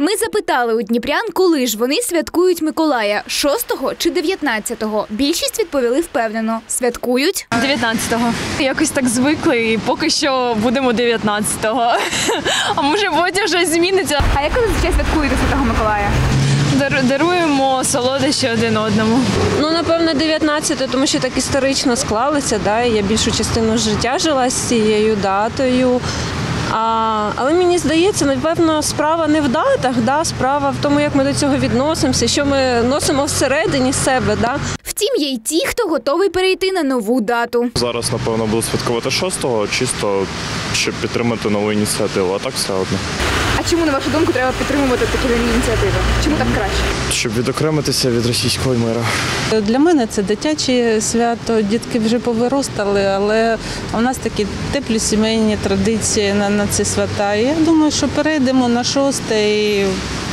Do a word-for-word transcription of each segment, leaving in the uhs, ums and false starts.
Ми запитали у дніпрян, коли ж вони святкують Миколая – шостого чи дев'ятнадцятого. Більшість відповіли впевнено – святкують дев'ятнадцятого. Якось так звикли і поки що будемо дев'ятнадцятого. А може потім щось зміниться. А як ви зазвичай святкуєте Святого Миколая? Даруємо солодощі один одному. Ну, напевно, дев'ятнадцятого, тому що так історично склалося, да? Я більшу частину життя жила з цією датою. А, але мені здається, напевно, справа не в датах, да? Справа в тому, як ми до цього відносимося, що ми носимо всередині себе. Да? Втім, є й ті, хто готовий перейти на нову дату. Зараз, напевно, буду святкувати шостого, чисто, щоб підтримати нову ініціативу, а так все одно. А чому, на вашу думку, треба підтримувати такі нові ініціативи? Чому так краще? Щоб відокремитися від російського миру. Для мене це дитяче свято, дітки вже повиростали, але у нас такі теплі сімейні традиції на, на ці свята. І я думаю, що перейдемо на шосте і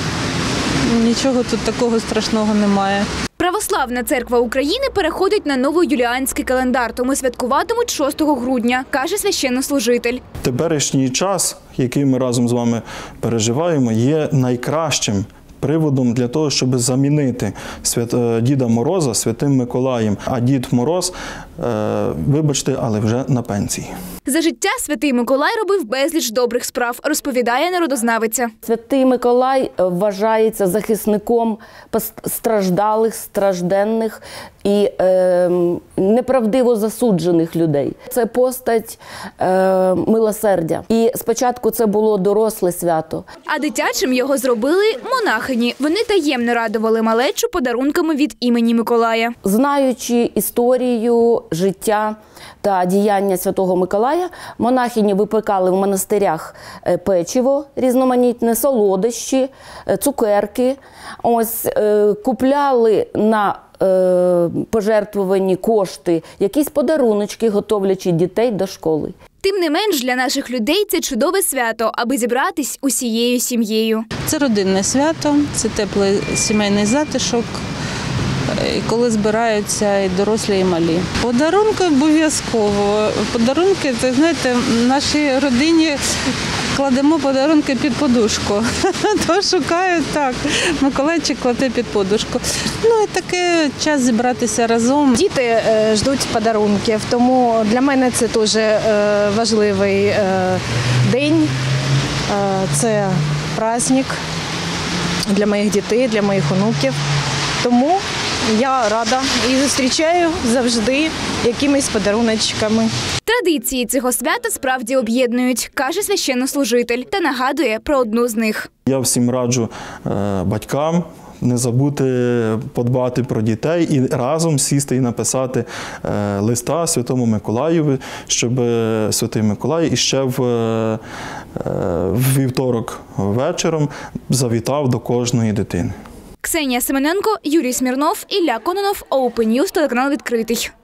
нічого тут такого страшного немає. Православна церква України переходить на новоюліанський календар, тому святкуватимуть шостого грудня, каже священнослужитель. Теперішній час, який ми разом з вами переживаємо, є найкращим приводом для того, щоб замінити свят... Діда Мороза Святим Миколаєм. А Дід Мороз, е... вибачте, але вже на пенсії. За життя Святий Миколай робив безліч добрих справ, розповідає народознавиця. Святий Миколай вважається захисником страждалих, стражденних і е, неправдиво засуджених людей. Це постать е, милосердя. І спочатку це було доросле свято. А дитячим його зробили монахині. Вони таємно радували малечу подарунками від імені Миколая. Знаючи історію, життя та діяння Святого Миколая, монахині випекали в монастирях печиво різноманітне, солодощі, цукерки. Ось купляли на пожертвовані кошти якісь подаруночки, готовлячи дітей до школи. Тим не менш, для наших людей це чудове свято, аби зібратись усією сім'єю. Це родинне свято, це теплий сімейний затишок, коли збираються і дорослі, і малі. Подарунки обов'язково. Подарунки, це, знаєте, в нашій родині кладемо подарунки під подушку. То шукають так, Миколайчик кладе під подушку. Ну і таке час зібратися разом. Діти ждуть подарунків, тому для мене це дуже важливий день. Це праздник для моїх дітей, для моїх онуків. Тому я рада і зустрічаю завжди якимись подаруночками. Традиції цього свята справді об'єднують, каже священнослужитель, та нагадує про одну з них. Я всім раджу е, батькам не забути подбати про дітей і разом сісти і написати е, листа Святому Миколаєві, щоб Святий Миколай іще в, е, в вівторок вечором завітав до кожної дитини. Ксенія Семененко, Юрій Смірнов, Ілля Кононов, Open News, телеканал «Відкритий».